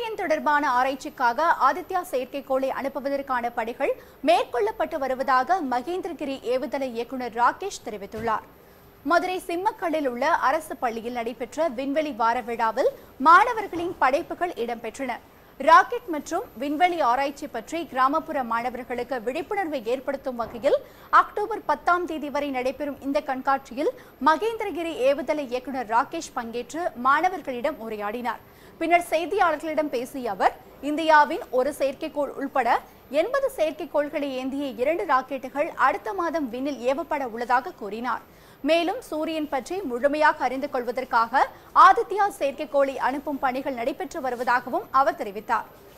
சூரியன் தொடர்பான ஆராய்ச்சிக்காக ஆதித்யா செயற்கைக்கோளை அனுப்புவதற்கான பணிகள் மேற்கொள்ளப்பட்டு வருவதாக மகேந்திரகிரி ஏவுதள இயக்குநர் ராகேஷ் தெரிவித்துள்ளார். மதுரை சிம்மக்கல்லில் உள்ள அரசு பள்ளியில் நடைபெற்ற விண்வெளி வார விழாவில் மாணவர்களின் படைப்புகள் இடம்பெற்றன. ராக்கெட் மற்றும் விண்வெளி ஆராய்ச்சி பற்றி கிராமப்புற மாணவர்களுக்கு விழிப்புணர்வை ஏற்படுத்தும் வகையில் அக்டோபர் 10ஆம் தேதி வரை நடைபெறும் இந்த கண்காட்சியில் மகேந்திரகிரி ஏவுதள இயக்குநர் ராகேஷ் பங்கேற்று மாணவர்களிடம் உரையாடினார். பின்னர் செய்தியாளர்களிடம் பேசிய அவர், இந்தியாவின் ஒரு செயற்கைக்கோள் உள்பட 80 செயற்கைக்கோள்களை ஏந்திய 2 ராக்கெட்டுகள் அடுத்த மாதம் விண்ணில் ஏவப்பட உள்ளதாக கூறினார். மேலும் சூரியன் பற்றி முழுமையாக அறிந்து கொள்வதற்காக ஆதித்யா செயற்கைக்கோளை அனுப்பும் பணிகள் நடைபெற்று வருவதாகவும் அவர் தெரிவித்தார்.